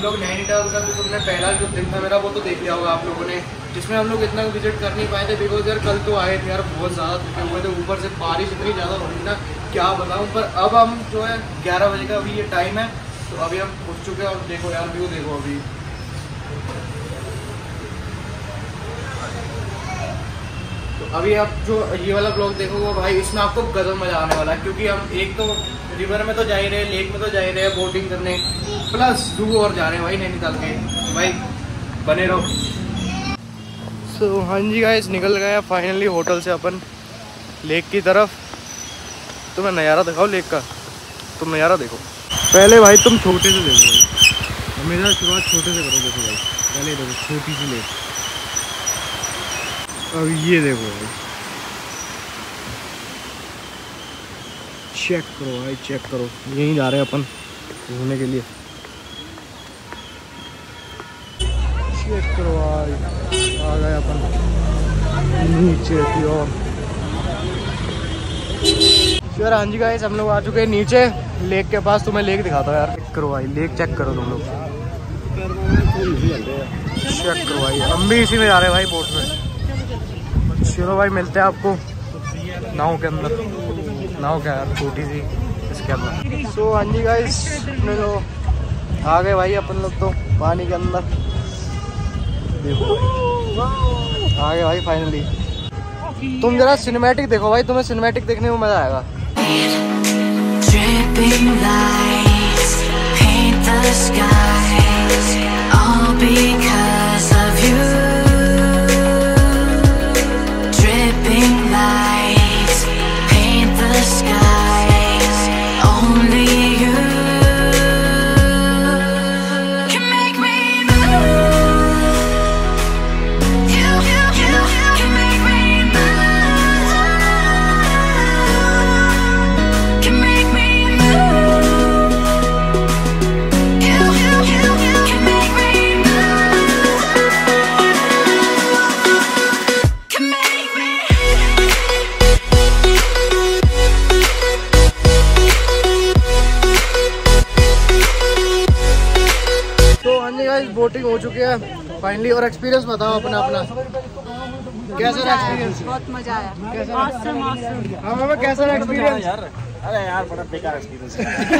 लोग नैनीताल का तो तुमने पहला जो दिन था मेरा वो तो देख लिया होगा आप लोगों ने, जिसमें हम लोग इतना विजिट कर नहीं पाए थे बिकॉज यार कल तो आए थे यार बहुत ज़्यादा थके हुए थे, ऊपर से बारिश इतनी ज़्यादा हो रही ना क्या बताऊँ। पर अब हम जो है 11 बजे का अभी ये टाइम है, तो अभी हम उठ चुके हैं और देखो यार व्यू देखो अभी। तो अभी आप जो ये वाला ब्लॉग देखोगे भाई इसमें आपको गजब मजा आने वाला है, क्योंकि हम एक तो रिवर में तो जा ही रहे, लेक में तो जा ही रहे, बोटिंग करने, प्लस जू और जा रहे हैं भाई नैनीताल के। भाई बने रहो। सो हाँ जी गाइस, निकल गए फाइनली होटल से अपन लेक की तरफ। तुम्हें नज़ारा दिखाओ लेक का, तुम नज़ारा देखो पहले भाई, तुम छोटे से देखो भाई, हमेशा शुरुआत छोटे से करो। देखो भाई पहले देखो छोटी सी लेक, अब ये देखो भाई, चेक करो भाई चेक करो। यहीं जा रहे हैं अपन घूमने के लिए, चेक करो भाई, आ गए अपन नीचे की ओर। यार हाँ जी गाइस, हम लोग आ चुके हैं नीचे लेक के पास। तुम्हें लेक दिखाता हूँ यार, चेक करो भाई, लेक चेक करो तुम लोग, चेक करो भाई। हम भी इसी में जा रहे हैं भाई, बोट में। चलो भाई मिलते हैं आपको नाव के अंदर, नाव क्या यार छोटी सी इसके अंदर। सो हाँ जी गाइस, अपने लोग आ गए भाई अपन लोग तो पानी के अंदर, देखो आ गए भाई फाइनली। तुम जरा सिनेमैटिक देखो भाई, तुम्हें सिनेमैटिक देखने में मजा आएगा। बोटिंग हो चुकी है फाइनली, और एक्सपीरियंस बताओ अपना कैसा रहा एक्सपीरियंस? बहुत मजा आया, हमें कैसा रहा एक्सपीरियंस? अरे यार बड़ा बेकार एक्सपीरियंस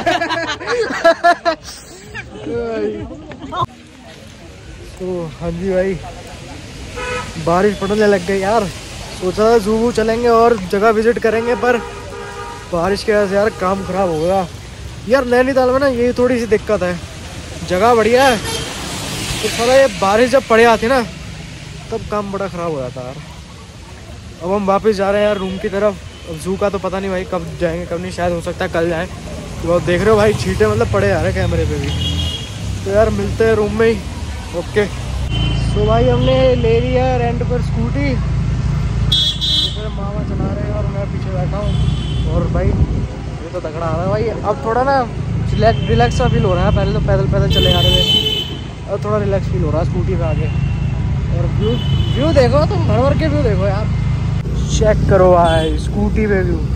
तो हाँ जी भाई, बारिश पड़ने लग गई यार। सोचा था जू चलेंगे और जगह विजिट करेंगे, पर बारिश की वजह से यार काम खराब हो गया यार। नैनीताल में ना यही थोड़ी सी दिक्कत है, जगह बढ़िया है तो थोड़ा ये बारिश जब पड़ जाती ना तब काम बड़ा ख़राब हो जाता है यार। अब हम वापस जा रहे हैं यार रूम की तरफ। अब जू का तो पता नहीं भाई कब जाएंगे कब नहीं, शायद हो सकता है कल जाएं। तो आप देख रहे हो भाई छींटे मतलब पड़े जा रहे हैं कैमरे पे भी। तो यार मिलते हैं रूम में ही, ओके। तो भाई हमने ले लिया रेंट पर स्कूटी, तो मामा चला रहे हैं और मैं पीछे बैठा हूँ। और भाई ये तो तगड़ा आ रहा है भाई, अब थोड़ा ना रिलैक्स सा फील हो रहा है। पहले तो पैदल चले आ रहे थे, और थोड़ा रिलैक्स फील हो रहा है स्कूटी पे आगे। और व्यू देखो तुम, भर भर के व्यू देखो यार, चेक करो भाई स्कूटी पे व्यू।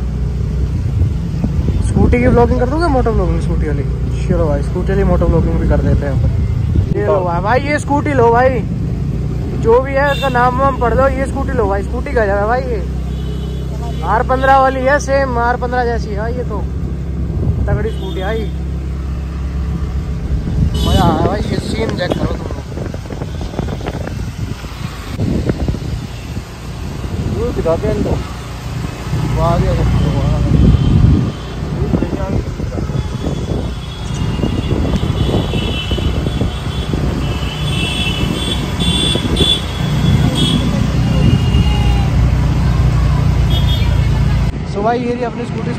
स्कूटी की ब्लॉगिंग कर दोगे, मोटर ब्लॉगिंग स्कूटी वाली? चलो भाई स्कूटी वाली मोटर ब्लॉगिंग भी कर देते हैं अपन। ये लो भाई, ये स्कूटी लो भाई, जो भी है उसका नाम वाम पढ़ लो। ये स्कूटी लो भाई, स्कूटी का है भाई, ये R15 वाली है, सेम R15 जैसी है ये तो, तगड़ी स्कूटी आई, मजा आया भाई। ये सीन चेक करो तुम लोग, दिखाते हैं इनको सो भाई ये अपनी स्कूटी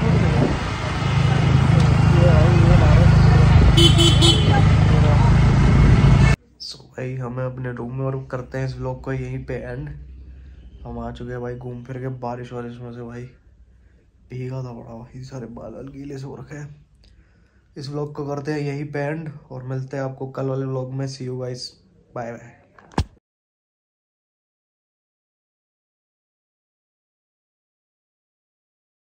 भाई हमें अपने रूम में और करते हैं इस व्लॉग को यहीं पे एंड। हम आ चुके हैं भाई घूम फिर के, बारिश वारिश में से भाई भीगा था बड़ा भाई, सारे बाल गीले से हो रखे हैं। इस व्लॉग को करते हैं यहीं पे एंड और मिलते हैं आपको कल वाले व्लॉग में। See you guys, bye bye.